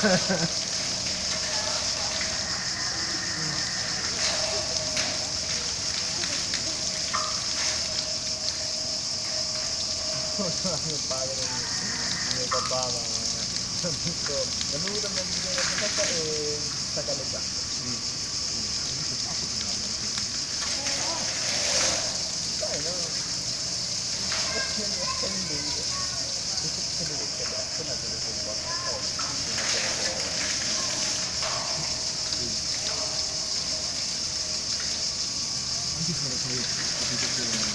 Mio padre mio papà è venuto a mia casa e sta galleggiando. Sai no? Perché mi ha spendito? Che devo fare? Appena te lo fai qualcosa. Anche se lo fai